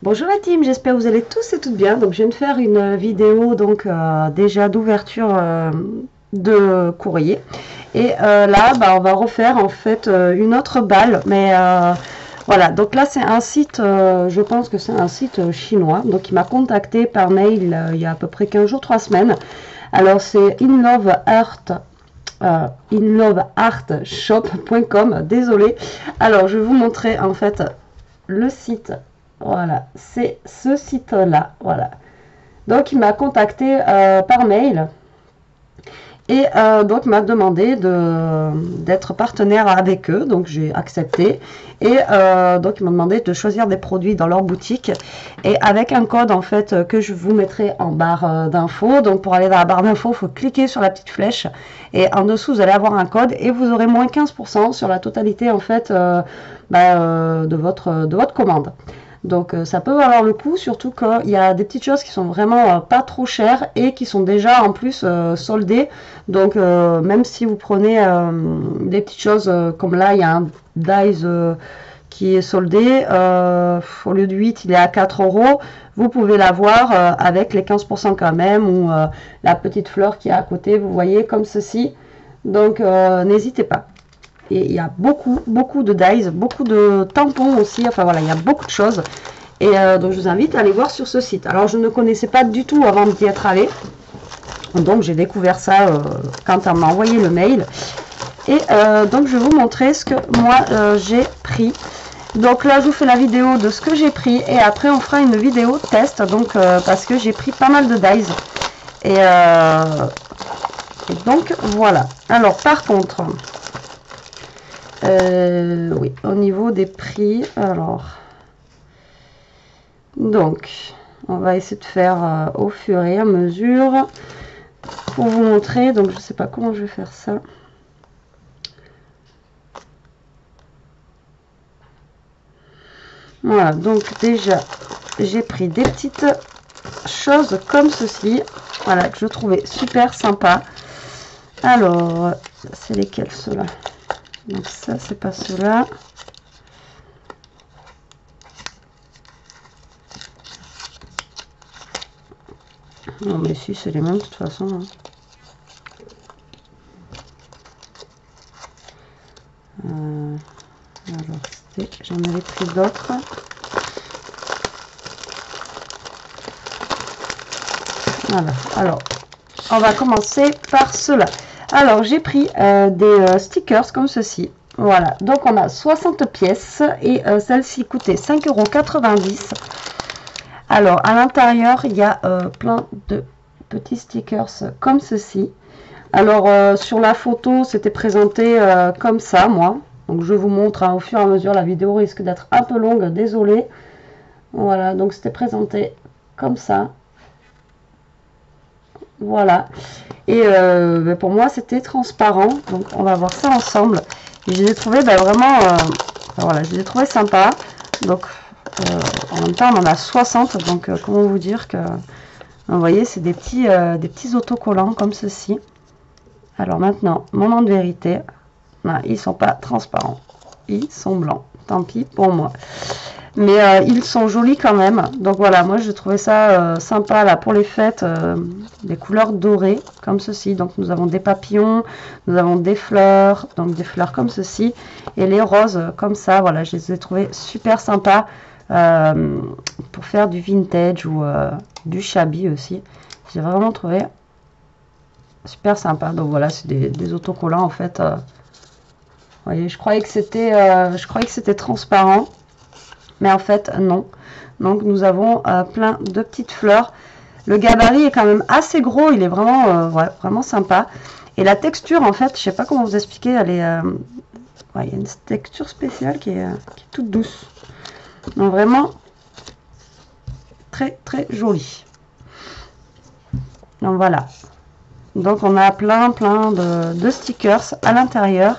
Bonjour la team, j'espère que vous allez tous et toutes bien. Donc je viens de faire une vidéo donc déjà d'ouverture de courrier. Et là on va refaire en fait une autre balle. Mais voilà, donc là c'est un site, je pense que c'est un site chinois. Donc il m'a contacté par mail il y a à peu près 15 jours, 3 semaines. Alors c'est inloveartshop.com, désolé. Alors je vais vous montrer en fait le site. Voilà, c'est ce site-là. Voilà. Donc, il m'a contacté par mail et donc m'a demandé d'être partenaire avec eux. Donc, j'ai accepté. Et donc, ils m'ont demandé de choisir des produits dans leur boutique. Et avec un code, en fait, que je vous mettrai en barre d'infos. Donc, pour aller dans la barre d'infos, il faut cliquer sur la petite flèche. Et en dessous, vous allez avoir un code. Et vous aurez moins 15% sur la totalité, en fait, de votre commande. Donc ça peut valoir le coup, surtout qu'il y a des petites choses qui sont vraiment pas trop chères et qui sont déjà en plus soldées. Donc même si vous prenez des petites choses comme là, il y a un dies qui est soldé, au lieu de 8 il est à 4 €. Vous pouvez l'avoir avec les 15% quand même, ou la petite fleur qui est à côté, vous voyez, comme ceci. Donc n'hésitez pas. Et il y a beaucoup de dies, beaucoup de tampons aussi, enfin voilà, il y a beaucoup de choses. Et donc je vous invite à aller voir sur ce site. Alors je ne connaissais pas du tout avant d'y être allée. Donc j'ai découvert ça quand on m'a envoyé le mail. Et donc je vais vous montrer ce que moi j'ai pris. Donc là je vous fais la vidéo de ce que j'ai pris. Et après on fera une vidéo test. Donc parce que j'ai pris pas mal de dies. Et donc voilà. Alors par contre... oui, au niveau des prix, alors, donc, on va essayer de faire au fur et à mesure pour vous montrer. Donc, je sais pas comment je vais faire ça. Voilà, donc déjà, j'ai pris des petites choses comme ceci, voilà, que je trouvais super sympa. Alors, c'est lesquels ceux-là? Donc ça, c'est pas cela. Non mais si, c'est les mêmes de toute façon. Hein. Alors, j'en avais pris d'autres. Voilà, alors, on va commencer par cela. Alors, j'ai pris des stickers comme ceci. Voilà, donc on a 60 pièces et celle-ci coûtait 5,90 €. Alors, à l'intérieur, il y a plein de petits stickers comme ceci. Alors, sur la photo, c'était présenté comme ça, moi. Donc, je vous montre hein, au fur et à mesure. La vidéo risque d'être un peu longue, désolé. Voilà, donc c'était présenté comme ça. Voilà. Et pour moi, c'était transparent. Donc, on va voir ça ensemble. Et je les ai trouvés vraiment... voilà, je les ai trouvés sympas. Donc, en même temps, on en a 60. Donc, comment vous dire que... Vous voyez, c'est des petits autocollants comme ceci. Alors maintenant, moment de vérité. Non, ils sont pas transparents. Ils sont blancs. Tant pis pour moi. Mais ils sont jolis quand même. Donc voilà, moi je trouvais ça sympa là pour les fêtes. Des couleurs dorées comme ceci. Donc nous avons des papillons, nous avons des fleurs. Donc des fleurs comme ceci. Et les roses comme ça. Voilà, je les ai trouvés super sympas pour faire du vintage ou du shabby aussi. J'ai vraiment trouvé super sympa. Donc voilà, c'est des autocollants en fait. Vous voyez, je croyais que c'était transparent. Mais en fait, non. Donc, nous avons plein de petites fleurs. Le gabarit est quand même assez gros. Il est vraiment, ouais, vraiment sympa. Et la texture, en fait, je sais pas comment vous expliquer. Elle est, ouais, il y a une texture spéciale qui est toute douce. Donc, vraiment, très, très jolie. Donc, voilà. Donc, on a plein de stickers à l'intérieur.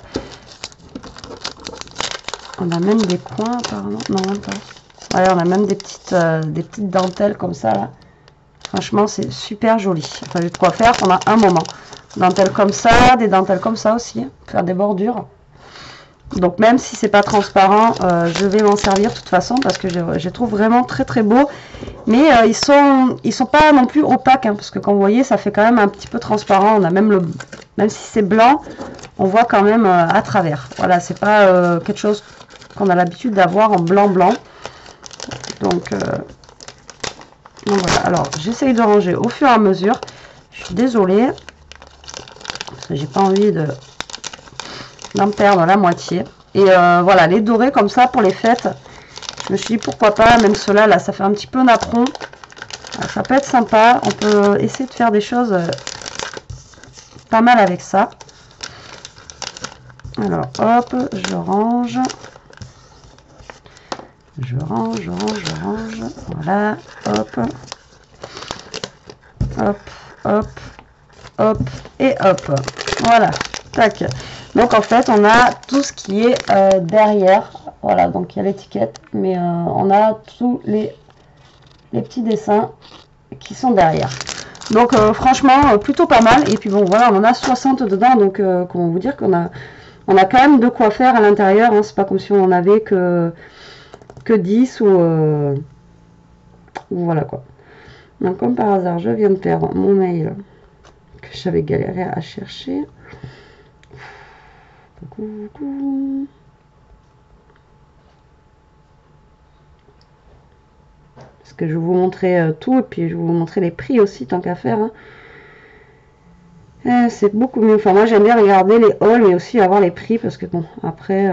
On a même des coins apparemment. Non, même pas. Ouais, on a même des petites dentelles comme ça là. Franchement, c'est super joli. Enfin, j'ai de quoi faire pendant un moment. Dentelles comme ça, des dentelles comme ça aussi. Faire des bordures. Donc même si c'est pas transparent, je vais m'en servir de toute façon parce que je les trouve vraiment très très beaux. Mais ils sont pas non plus opaques, hein, parce que comme vous voyez, ça fait quand même un petit peu transparent. On a même même si c'est blanc, on voit quand même à travers. Voilà, c'est pas quelque chose qu'on a l'habitude d'avoir en blanc blanc. Donc voilà. Alors j'essaye de ranger au fur et à mesure. Je suis désolée parce que j'ai pas envie d'en perdre la moitié. Et voilà, les dorés comme ça pour les fêtes, je me suis dit pourquoi pas, même ceux-là, là, ça fait un petit peu napperon. Alors, ça peut être sympa, on peut essayer de faire des choses pas mal avec ça. Alors, hop, je range. Je range, voilà, hop. Hop, hop, hop, et hop. Voilà, tac. Donc en fait, on a tout ce qui est derrière. Voilà, donc il y a l'étiquette, mais on a tous les petits dessins qui sont derrière. Donc franchement, plutôt pas mal. Et puis bon, voilà, on en a 60 dedans. Donc comment vous dire qu'on a quand même de quoi faire à l'intérieur. Hein. C'est pas comme si on en avait que 10 ou voilà quoi. Donc comme par hasard, je viens de perdre mon mail que j'avais galéré à chercher. Coucou. Parce que je vais vous montrer tout et puis je vais vous montrer les prix aussi tant qu'à faire. Hein. C'est beaucoup mieux. Enfin moi j'aime bien regarder les hauls mais aussi avoir les prix parce que bon après...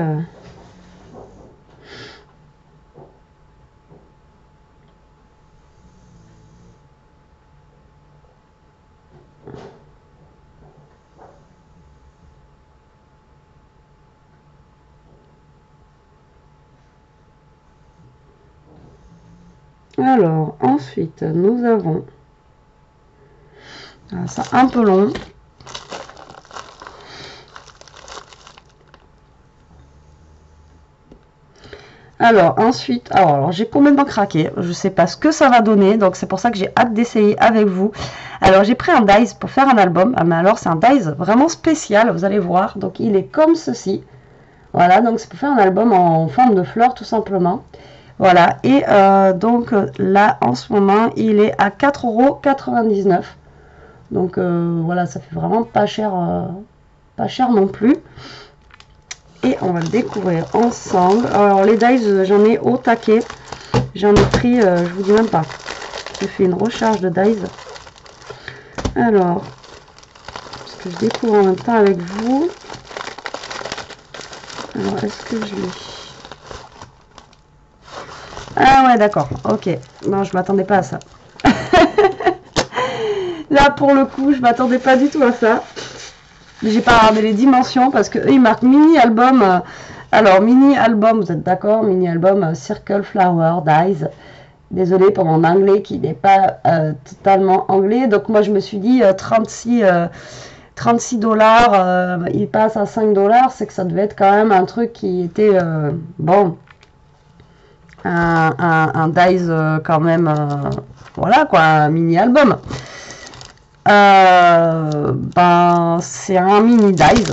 Alors, ensuite, nous avons... Ah, ça un peu long. Alors, ensuite... Alors j'ai complètement craqué. Je ne sais pas ce que ça va donner. Donc, c'est pour ça que j'ai hâte d'essayer avec vous. Alors, j'ai pris un dies pour faire un album. Ah, mais alors, c'est un dies vraiment spécial. Vous allez voir. Donc, il est comme ceci. Voilà, donc c'est pour faire un album en forme de fleur, tout simplement. Voilà, et donc là, en ce moment, il est à 4,99 €. Donc voilà, ça fait vraiment pas cher non plus. Et on va le découvrir ensemble. Alors les dies, j'en ai au taquet. J'en ai pris, je vous dis même pas. J'ai fait une recharge de dies. Alors, parce que je découvre en même temps avec vous. Alors, est-ce que je l'ai... Ah ouais, d'accord, ok. Non, je m'attendais pas à ça. Là, pour le coup, je m'attendais pas du tout à ça. J'ai pas regardé les dimensions parce que eux, ils marquent mini-album. Alors, mini-album, vous êtes d'accord? Mini-album Circle Flower Dies. Désolée pour mon anglais qui n'est pas totalement anglais. Donc, moi, je me suis dit 36 $. Il passe à 5 $. C'est que ça devait être quand même un truc qui était bon. Un dies quand même, voilà quoi, un mini album. Ben c'est un mini dies.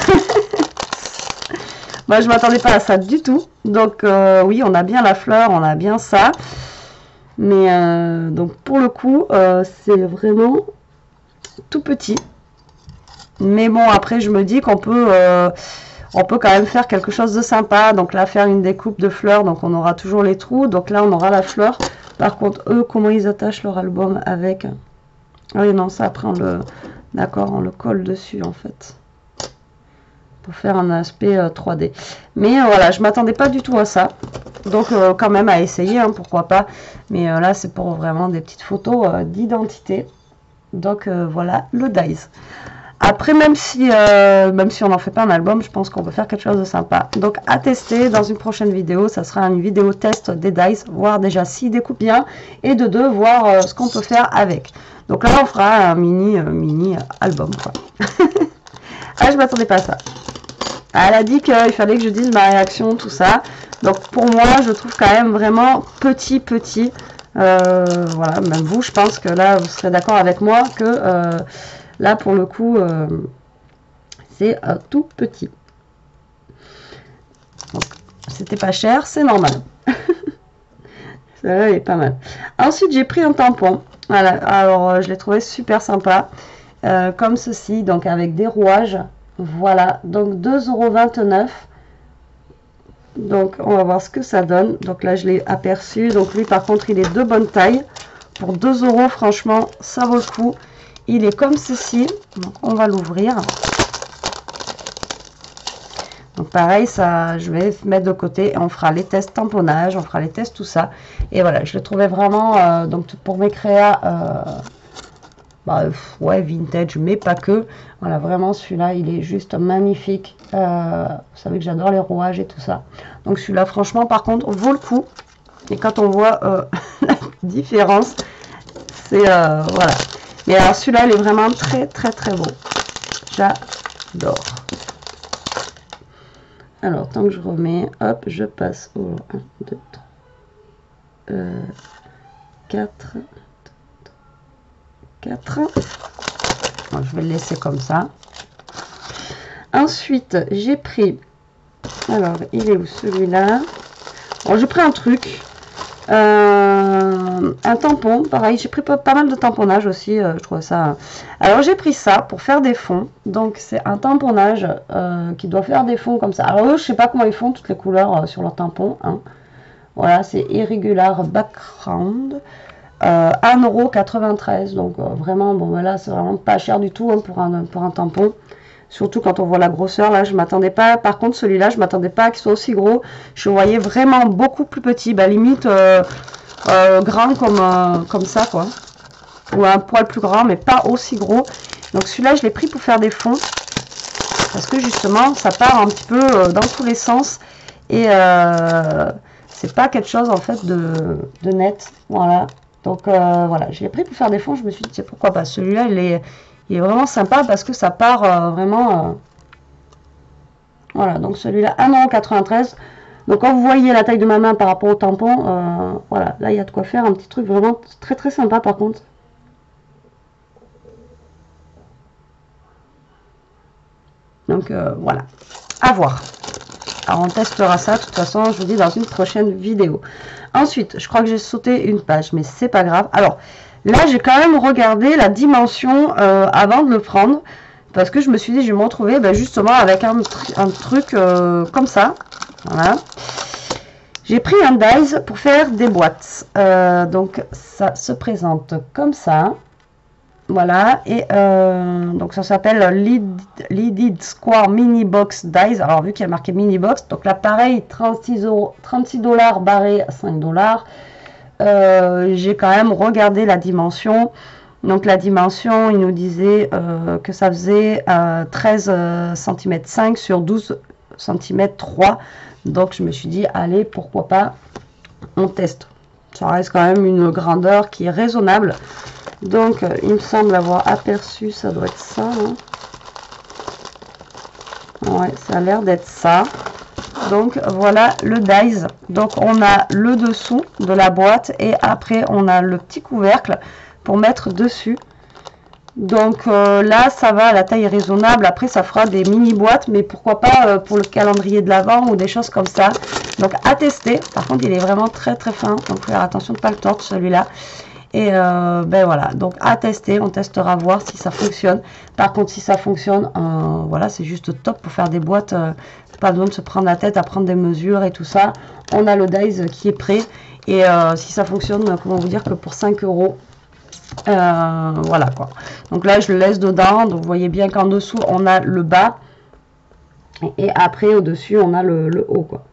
Moi je m'attendais pas à ça du tout. Donc oui, on a bien la fleur, on a bien ça. Mais donc pour le coup, c'est vraiment tout petit. Mais bon, après je me dis qu'on peut... on peut quand même faire quelque chose de sympa. Donc là, faire une découpe de fleurs. Donc on aura toujours les trous. Donc là, on aura la fleur. Par contre, eux, comment ils attachent leur album avec... Ah oui, non, ça, après, on le... D'accord, on le colle dessus, en fait. Pour faire un aspect 3D. Mais voilà, je m'attendais pas du tout à ça. Donc, quand même, à essayer, hein, pourquoi pas. Mais là, c'est pour vraiment des petites photos d'identité. Donc, voilà, le dies. Après, même si on n'en fait pas un album, je pense qu'on peut faire quelque chose de sympa. Donc, à tester dans une prochaine vidéo. Ça sera une vidéo test des dies, voir déjà s'ils découpent bien. Et de deux, voir ce qu'on peut faire avec. Donc là, on fera un mini album, quoi. Ah, je m'attendais pas à ça. Elle a dit qu'il fallait que je dise ma réaction, tout ça. Donc, pour moi, je trouve quand même vraiment petit. Voilà, même vous, je pense que là, vous serez d'accord avec moi que... Là, pour le coup, c'est tout petit. c'était pas cher, c'est normal. Celle-là, elle est pas mal. Ensuite, j'ai pris un tampon. Voilà, alors je l'ai trouvé super sympa. Comme ceci, donc avec des rouages. Voilà, donc 2,29 €. Donc, on va voir ce que ça donne. Donc là, je l'ai aperçu. Donc lui, par contre, il est de bonne taille. Pour 2 €, franchement, ça vaut le coup. Il est comme ceci. Donc, on va l'ouvrir. Donc pareil, ça, je vais mettre de côté et on fera les tests tamponnage, on fera les tests, tout ça. Et voilà, je le trouvais vraiment, donc pour mes créas, ouais, vintage, mais pas que. Voilà, vraiment, celui-là, il est juste magnifique. Vous savez que j'adore les rouages et tout ça. Donc celui-là, franchement, par contre, vaut le coup. Et quand on voit la différence, c'est, voilà. Mais alors, celui-là, il est vraiment très, très, très beau. J'adore. Alors, tant que je remets, hop, je passe au 1, 2, 3, 4. 4. Bon, je vais le laisser comme ça. Ensuite, j'ai pris, alors, il est où celui-là? Bon, j'ai pris un truc, un tampon, pareil, j'ai pris pas mal de tamponnage aussi, je trouve ça. Alors, j'ai pris ça pour faire des fonds, donc c'est un tamponnage qui doit faire des fonds comme ça. Alors, eux, je sais pas comment ils font toutes les couleurs sur leur tampon, hein. Voilà, c'est Irregular Background. 1,93 €, donc vraiment, bon, voilà, c'est vraiment pas cher du tout, hein, pour un tampon. Surtout quand on voit la grosseur, là, je m'attendais pas. Par contre, celui-là, je m'attendais pas qu'il soit aussi gros. Je le voyais vraiment beaucoup plus petit, bah, limite grand comme ça, quoi. Ou un poil plus grand, mais pas aussi gros. Donc celui-là, je l'ai pris pour faire des fonds. Parce que justement, ça part un petit peu dans tous les sens. Et c'est pas quelque chose, en fait, de net. Voilà. Donc voilà, je l'ai pris pour faire des fonds. Je me suis dit, c'est pourquoi pas. Celui-là, il est vraiment sympa parce que ça part vraiment. Voilà, donc celui-là, 1,93 €. Donc quand vous voyez la taille de ma main par rapport au tampon, voilà, là il y a de quoi faire un petit truc vraiment très très sympa par contre. Donc voilà, à voir. Alors on testera ça, de toute façon, je vous dis dans une prochaine vidéo. Ensuite, je crois que j'ai sauté une page, mais c'est pas grave. Alors, là, j'ai quand même regardé la dimension avant de le prendre. Parce que je me suis dit, je vais me retrouver justement avec un truc comme ça. Voilà. J'ai pris un dies pour faire des boîtes. Donc, ça se présente comme ça. Voilà, et donc ça s'appelle Leaded Square Mini Box Dies. Alors vu qu'il y a marqué Mini Box, donc là pareil, 36 $ barré à 5 $. J'ai quand même regardé la dimension. Donc la dimension, il nous disait que ça faisait 13 cm 5 sur 12 cm 3. Donc je me suis dit, allez, pourquoi pas, on teste. Ça reste quand même une grandeur qui est raisonnable. Donc, il me semble avoir aperçu, ça doit être ça. Hein. Ouais, ça a l'air d'être ça. Donc, voilà le dies. Donc, on a le dessous de la boîte et après, on a le petit couvercle pour mettre dessus. Donc, là, ça va, la taille est raisonnable. Après, ça fera des mini-boîtes, mais pourquoi pas pour le calendrier de l'Avent ou des choses comme ça. Donc, à tester. Par contre, il est vraiment très, très fin. Donc, faut faire attention de ne pas le tordre, celui-là. Et voilà, donc à tester, on testera voir si ça fonctionne. Par contre, si ça fonctionne, voilà, c'est juste top pour faire des boîtes. Pas besoin de se prendre la tête à prendre des mesures et tout ça. On a le dies qui est prêt. Et si ça fonctionne, comment vous dire que pour 5 €, voilà quoi. Donc là, je le laisse dedans. Donc vous voyez bien qu'en dessous, on a le bas. Et après, au-dessus, on a le haut quoi.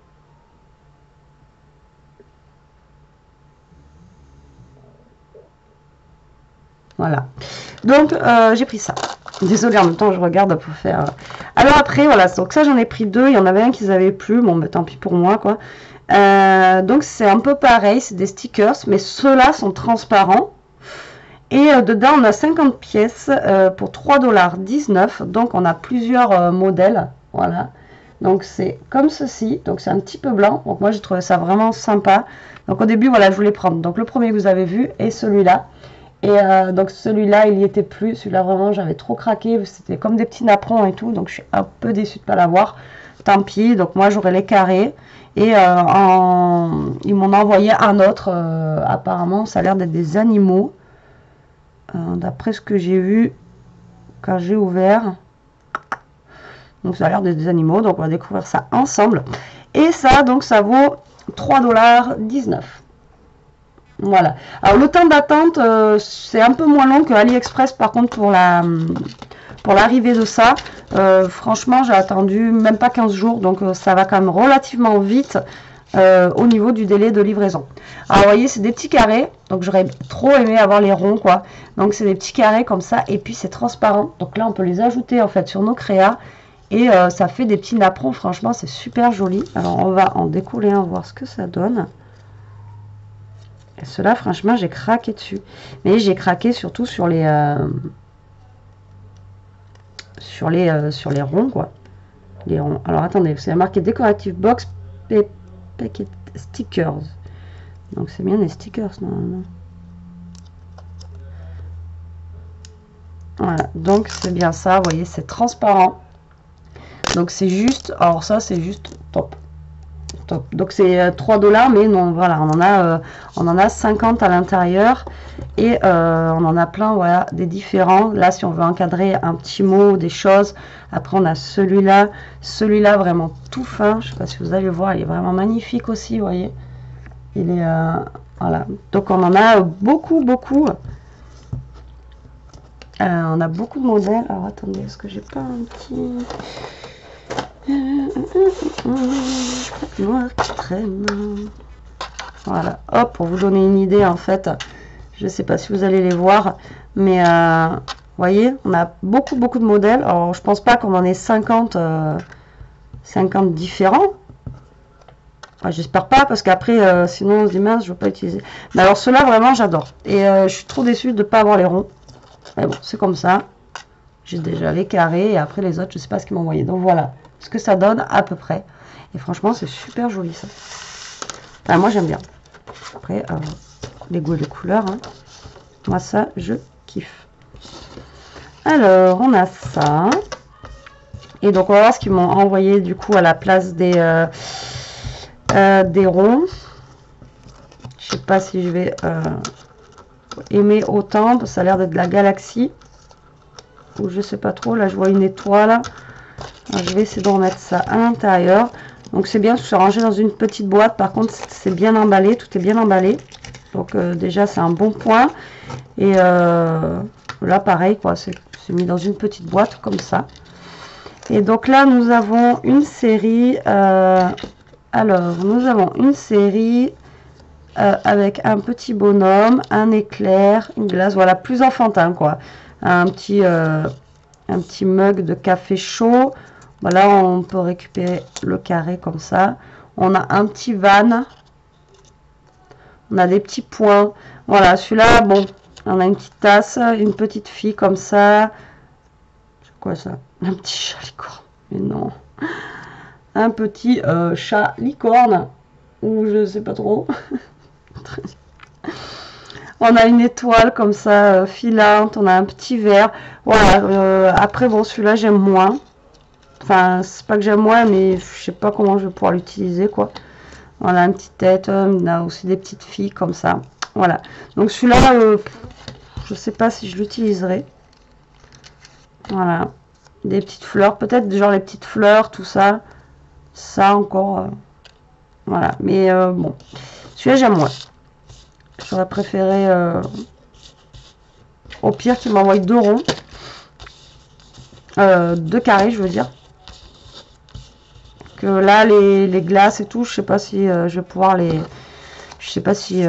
Voilà, donc j'ai pris ça. Désolée, en même temps je regarde pour faire. Alors après, voilà, donc ça j'en ai pris deux. Il y en avait un qu'ils avaient plus. Bon, bah, tant pis pour moi, quoi. Donc c'est un peu pareil, c'est des stickers, mais ceux-là sont transparents. Et dedans, on a 50 pièces pour 3,19 $. Donc on a plusieurs modèles. Voilà. Donc c'est comme ceci. Donc c'est un petit peu blanc. Donc moi j'ai trouvé ça vraiment sympa. Donc au début, voilà, je voulais prendre. Donc le premier que vous avez vu et celui-là. Et donc celui-là, il n'y était plus. Celui-là, vraiment, j'avais trop craqué. C'était comme des petits napperons et tout. Donc je suis un peu déçue de ne pas l'avoir. tant pis. Donc moi j'aurai les carrés. Et ils m'en ont envoyé un autre. Apparemment ça a l'air d'être des animaux. D'après ce que j'ai vu quand j'ai ouvert. Donc ça a l'air d'être des animaux. Donc on va découvrir ça ensemble. Et ça, donc ça vaut 3,19 $. Voilà. Alors le temps d'attente, c'est un peu moins long que AliExpress par contre pour l'arrivée de ça. Franchement, j'ai attendu même pas 15 jours, donc ça va quand même relativement vite au niveau du délai de livraison. Alors vous voyez, c'est des petits carrés, donc j'aurais trop aimé avoir les ronds quoi. Donc c'est des petits carrés comme ça, et puis c'est transparent. Donc là, on peut les ajouter en fait sur nos créas, et ça fait des petits napperons. Franchement, c'est super joli. Alors on va en découler un, voir ce que ça donne. Et ceux-là, franchement, j'ai craqué dessus. Mais j'ai craqué surtout sur les ronds, quoi. Les ronds. Alors, attendez, c'est marqué Decorative Box Packet Stickers. Donc, c'est bien des stickers, non. Voilà, donc c'est bien ça, vous voyez, c'est transparent. Donc, c'est juste, alors ça, c'est juste top. Top. Donc c'est 3 $, mais non, voilà, on en a 50 à l'intérieur, et on en a plein, voilà, des différents. Là, si on veut encadrer un petit mot, des choses, après on a celui-là vraiment tout fin. Je sais pas si vous allez voir, il est vraiment magnifique aussi, vous voyez. Il est voilà, donc on en a beaucoup. On a beaucoup de modèles. Alors attendez, est-ce que j'ai pas un petit noir crème? Voilà, hop, pour vous donner une idée en fait. Je sais pas si vous allez les voir, mais vous voyez, on a beaucoup de modèles. Alors je pense pas qu'on en ait 50 différents. J'espère pas, parce qu'après sinon on se dit mince, je veux pas utiliser. Mais alors ceux-là vraiment j'adore, et je suis trop déçue de ne pas avoir les ronds. Mais bon, c'est comme ça. J'ai déjà les carrés, et après les autres je sais pas ce qu'ils m'ont envoyé. Donc voilà ce que ça donne à peu près, et franchement c'est super joli ça. Enfin, moi j'aime bien. Après les goûts et les couleurs, hein. Moi ça je kiffe. Alors on a ça, et donc on va voir ce qu'ils m'ont envoyé du coup à la place des ronds. Je sais pas si je vais aimer autant. Ça a l'air d'être de la galaxie, ou je sais pas trop. Là je vois une étoile. Alors, je vais essayer de remettre ça à l'intérieur. Donc c'est bien, c'est rangé dans une petite boîte. Par contre c'est bien emballé, tout est bien emballé. Donc déjà c'est un bon point. Et là pareil quoi, c'est mis dans une petite boîte comme ça. Et donc là nous avons une série. Alors nous avons une série avec un petit bonhomme, un éclair, une glace. Voilà, plus enfantin quoi. Un petit mug de café chaud. Voilà, on peut récupérer le carré comme ça. On a un petit van. On a des petits points. Voilà, celui-là, bon, on a une petite tasse, une petite fille comme ça. C'est quoi ça? Un petit chat licorne. Mais non. Un petit chat licorne. Ou je sais pas trop. On a une étoile comme ça, filante. On a un petit verre. Voilà, après, bon, celui-là, j'aime moins. Enfin, c'est pas que j'aime moins, mais je sais pas comment je vais pouvoir l'utiliser, quoi. Voilà, une petite tête. On a aussi des petites filles comme ça. Voilà. Donc celui-là, je sais pas si je l'utiliserai. Voilà. Des petites fleurs. Peut-être genre les petites fleurs, tout ça. Ça encore. Voilà. Mais bon. Celui-là, j'aime moins. J'aurais préféré... au pire, qu'il m'envoie 2 ronds. 2 carrés, je veux dire. Que là, les glaces et tout, je sais pas si je vais pouvoir les... Je sais pas si...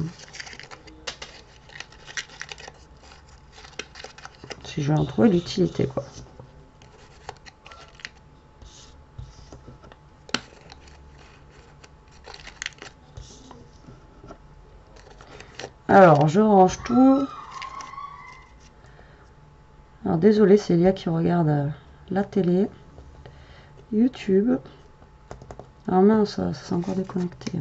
si je vais en trouver l'utilité, quoi. Alors, je range tout. Alors, désolé, c'est Léa qui regarde la télé. YouTube. Ah mince, ça s'est encore déconnecté.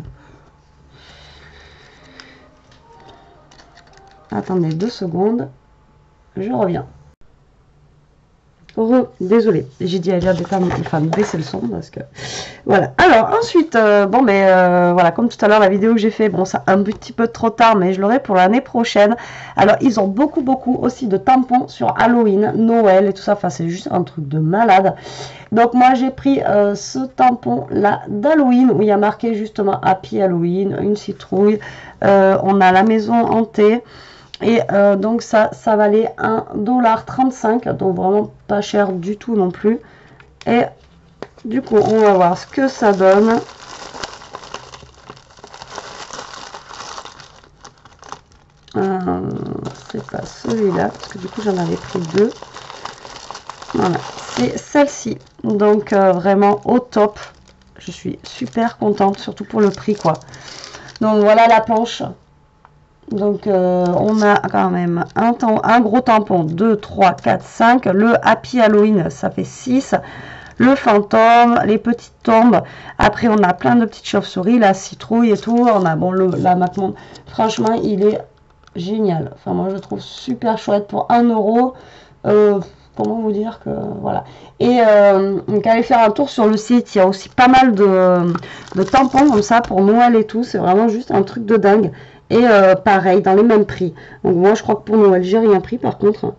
Attendez 2 secondes. Je reviens. Désolée, j'ai dit à Elia de baisser le son parce que voilà. Alors ensuite, bon mais voilà, comme tout à l'heure la vidéo que j'ai fait, bon ça un petit peu trop tard, mais je l'aurai pour l'année prochaine. Alors ils ont beaucoup aussi de tampons sur Halloween, Noël et tout ça. Enfin c'est juste un truc de malade. Donc moi j'ai pris ce tampon là d'Halloween où il y a marqué justement Happy Halloween, une citrouille. On a la maison hantée. Et donc ça valait 1,35 $, donc vraiment pas cher du tout non plus. Et du coup, on va voir ce que ça donne. C'est pas celui-là, parce que du coup j'en avais pris deux. Voilà, c'est celle-ci. Donc vraiment au top. Je suis super contente, surtout pour le prix quoi. Donc voilà la planche. Donc on a quand même un gros tampon, 2, 3, 4, 5. Le Happy Halloween, ça fait 6. Le fantôme, les petites tombes. Après, on a plein de petites chauves-souris, la citrouille et tout. On a, bon, là maintenant, franchement, il est génial. Enfin, moi, je le trouve super chouette pour 1 €. Comment vous dire que, voilà. Et donc, allez faire un tour sur le site. Il y a aussi pas mal de tampons comme ça pour Noël et tout. C'est vraiment juste un truc de dingue. Et pareil, dans les mêmes prix. Donc moi, je crois que pour Noël, j'ai rien pris par contre.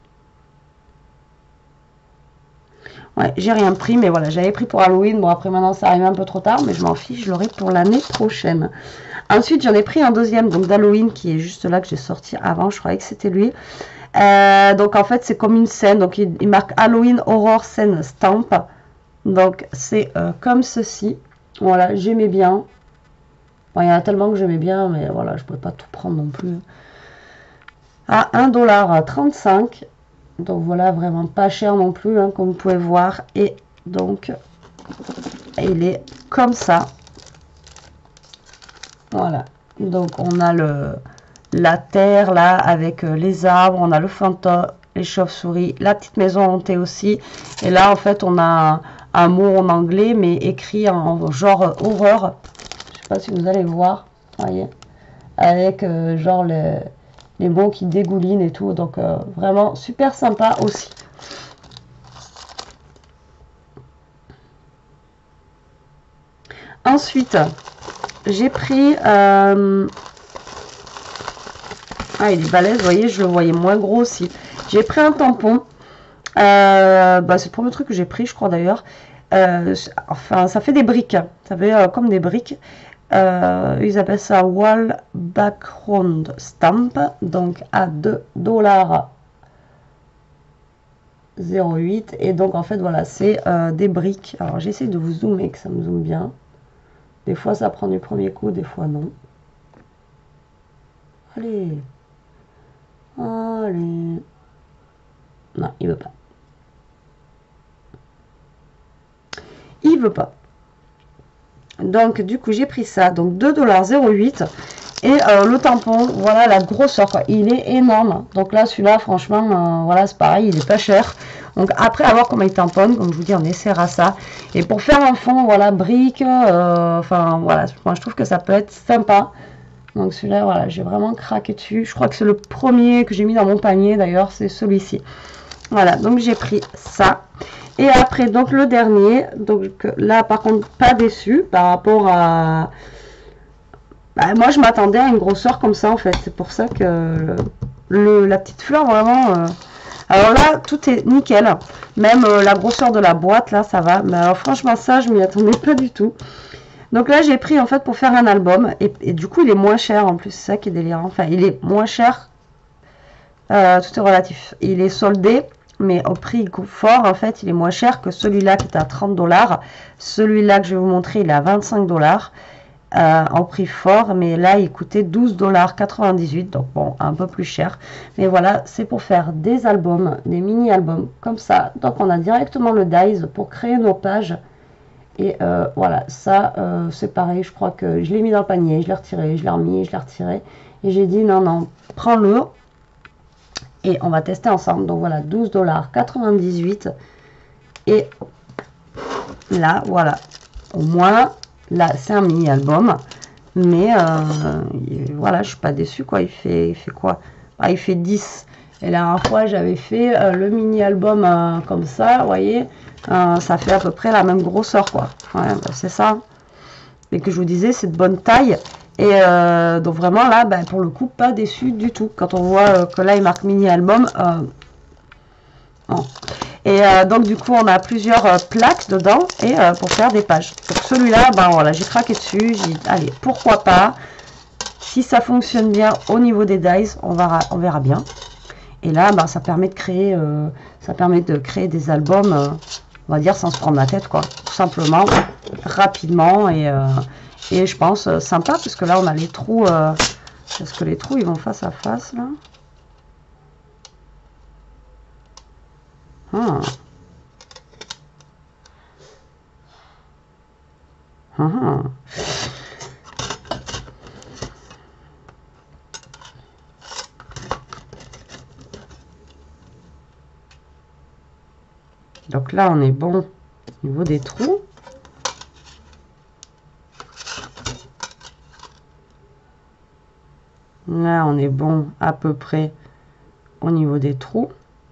Ouais, j'ai rien pris, mais voilà, j'avais pris pour Halloween. Bon, après maintenant, ça arrive un peu trop tard, mais je m'en fiche, je l'aurai pour l'année prochaine. Ensuite, j'en ai pris un deuxième, donc d'Halloween, qui est juste là, que j'ai sorti avant. Je croyais que c'était lui. Donc en fait, c'est comme une scène. Donc il marque Halloween Horror Scene Stamp. Donc c'est comme ceci. Voilà, j'aimais bien. Bon, il y en a tellement que j'aimais bien, mais voilà, je ne pouvais pas tout prendre non plus. À 1,35 $. Donc voilà, vraiment pas cher non plus, hein, comme vous pouvez voir. Et donc, il est comme ça. Voilà. Donc on a la terre là, avec les arbres, on a le fantôme, les chauves-souris, la petite maison hantée aussi. Et là, en fait, on a un mot en anglais, mais écrit en genre horreur. Je sais pas si vous allez voir, voyez, avec genre les mots qui dégoulinent et tout, donc vraiment super sympa aussi. Ensuite, j'ai pris ah, il est balèze, vous voyez, je le voyais moins gros aussi. J'ai pris un tampon, bah, c'est le premier truc que j'ai pris, je crois d'ailleurs. Enfin, ça fait des briques, ça fait comme des briques. Ils appellent ça Wall Background Stamp, donc à 2,08 $. Et donc en fait voilà, c'est des briques. Alors j'essaie de vous zoomer, que ça me zoome bien. Des fois ça prend du premier coup, des fois non. Allez. Allez. Non, il veut pas. Il veut pas. Donc du coup j'ai pris ça, donc 2,08 $. Et le tampon, voilà la grosseur, quoi. Il est énorme. Donc là, celui-là, franchement, voilà, c'est pareil, il est pas cher. Donc après avoir comment il tamponne, comme je vous dis, on essaiera ça. Et pour faire un fond, voilà, brique, enfin voilà, moi je trouve que ça peut être sympa. Donc celui-là, voilà, j'ai vraiment craqué dessus. Je crois que c'est le premier que j'ai mis dans mon panier, d'ailleurs, c'est celui-ci. Voilà, donc j'ai pris ça. Et après, donc le dernier, donc là, par contre, pas déçu par rapport à... Bah, moi, je m'attendais à une grosseur comme ça, en fait. C'est pour ça que la petite fleur, vraiment... Alors là, tout est nickel. Même la grosseur de la boîte, là, ça va. Mais alors, franchement, ça, je m'y attendais pas du tout. Donc là, j'ai pris, en fait, pour faire un album. Et du coup, il est moins cher, en plus. C'est ça qui est délirant. Enfin, il est moins cher. Tout est relatif. Il est soldé. Mais au prix fort, en fait, il est moins cher que celui-là qui est à 30 $. Celui-là que je vais vous montrer, il est à 25 $. En prix fort, mais là il coûtait 12,98 $, donc bon, un peu plus cher. Mais voilà, c'est pour faire des albums, des mini-albums comme ça. Donc on a directement le dies pour créer nos pages. Et voilà, ça c'est pareil, je crois que je l'ai mis dans le panier, je l'ai retiré, je l'ai remis, je l'ai retiré. Et j'ai dit non, non, prends-le. Et on va tester ensemble. Donc voilà, 12,98 $. Et là, voilà, au moins... Là, c'est un mini-album, mais voilà, je suis pas déçue, quoi. Il fait quoi? Ah, il fait 10. Et la dernière fois, j'avais fait le mini-album comme ça, vous voyez. Ça fait à peu près la même grosseur, quoi. Ouais, bah, c'est ça. Et que je vous disais, c'est de bonne taille. Et donc vraiment, là, bah, pour le coup, pas déçu du tout. Quand on voit que là, il marque mini-album. Non. Et donc du coup on a plusieurs plaques dedans et pour faire des pages. Donc celui-là, ben voilà, j'ai craqué dessus, j'ai dit allez, pourquoi pas. Si ça fonctionne bien au niveau des dies, on verra bien. Et là, ben, ça permet de créer des albums, on va dire sans se prendre la tête, quoi. Tout simplement, rapidement et je pense sympa, parce que là on a les trous. Est-ce que les trous ils vont face à face là? Ah. Ah. Donc là, on est bon au niveau des trous. Là, on est bon à peu près au niveau des trous.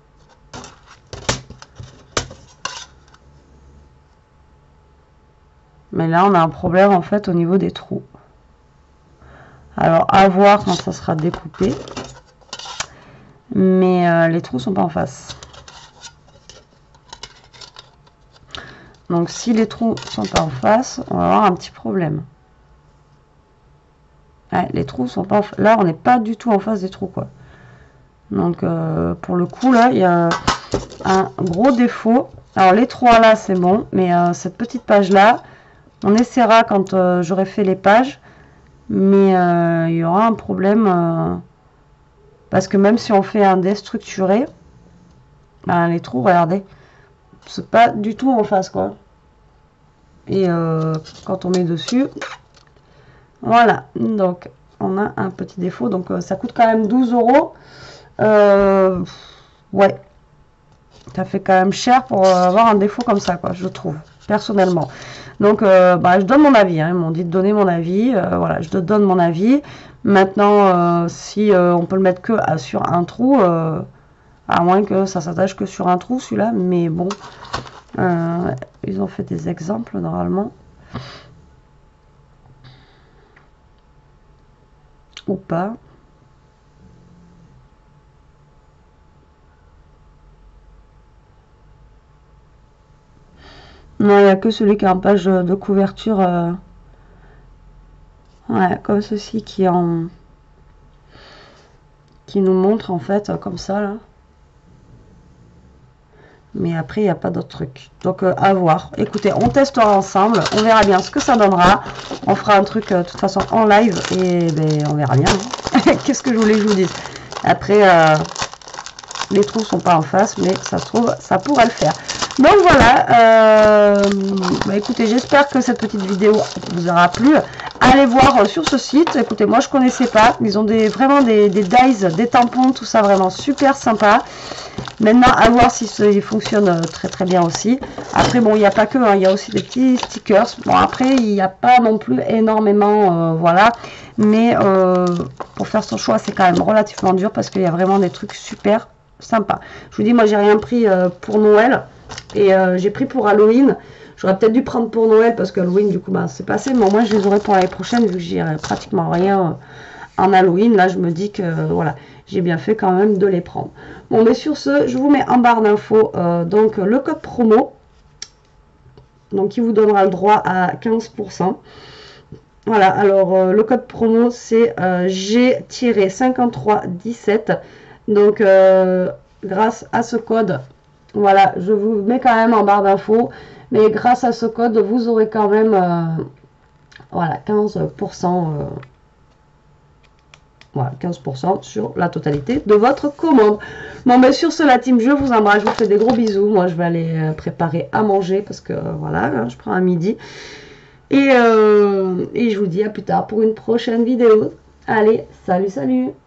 Mais là, on a un problème en fait au niveau des trous. Alors, à voir quand ça sera découpé. Mais les trous sont pas en face. Donc, si les trous sont pas en face, on va avoir un petit problème. Ouais, les trous sont pas en face. Là, on n'est pas du tout en face des trous, quoi. Donc, pour le coup, là, il y a un gros défaut. Alors, les trois là, c'est bon. Mais cette petite page-là, on essaiera quand j'aurai fait les pages. Mais il y aura un problème. Parce que même si on fait un déstructuré, ben, les trous, regardez, c'est pas du tout en face, quoi. Et quand on met dessus, voilà. Donc, on a un petit défaut. Donc, ça coûte quand même 12 €. Ouais. Ça fait quand même cher pour avoir un défaut comme ça, quoi, je trouve, personnellement. Donc, bah, je donne mon avis. Hein, ils m'ont dit de donner mon avis. Voilà, je te donne mon avis. Maintenant, si on peut le mettre que sur un trou, à moins que ça s'attache que sur un trou, celui-là. Mais bon, ils ont fait des exemples, normalement. Ou pas. Non, il n'y a que celui qui a une page de couverture. Ouais, comme ceci qui nous montre en fait comme ça là. Mais après il n'y a pas d'autres trucs. Donc à voir. Écoutez, on testera ensemble, on verra bien ce que ça donnera. On fera un truc de toute façon en live et ben, on verra bien. Hein. Qu'est-ce que je voulais que je vous dise. Après les trous sont pas en face, mais ça se trouve ça pourrait le faire. Donc voilà, bah, écoutez, j'espère que cette petite vidéo vous aura plu. Allez voir sur ce site. Écoutez, moi je connaissais pas. Ils ont vraiment des dies, des tampons, tout ça vraiment super sympa. Maintenant, à voir si il fonctionne très très bien aussi. Après, bon, il n'y a pas que, hein, il y a aussi des petits stickers. Bon, après, il n'y a pas non plus énormément, voilà. Mais pour faire son choix, c'est quand même relativement dur parce qu'il y a vraiment des trucs super sympas. Je vous dis, moi, j'ai rien pris pour Noël et j'ai pris pour Halloween. J'aurais peut-être dû prendre pour Noël parce que Halloween, du coup, bah, c'est passé. Mais au moins, je les aurai pour l'année prochaine vu que j'ai pratiquement rien en Halloween. Là, je me dis que, voilà, j'ai bien fait quand même de les prendre. Bon, mais sur ce, je vous mets en barre d'infos donc le code promo. Donc, qui vous donnera le droit à 15%. Voilà, alors le code promo, c'est G-5317. Donc, grâce à ce code, voilà, je vous mets quand même en barre d'infos. Mais grâce à ce code, vous aurez quand même voilà, 15%. Voilà, 15% sur la totalité de votre commande. Bon, mais sur ce, la team, je vous embrasse, je vous fais des gros bisous. Moi, je vais aller préparer à manger parce que, voilà, je prends un midi. Et je vous dis à plus tard pour une prochaine vidéo. Allez, salut, salut!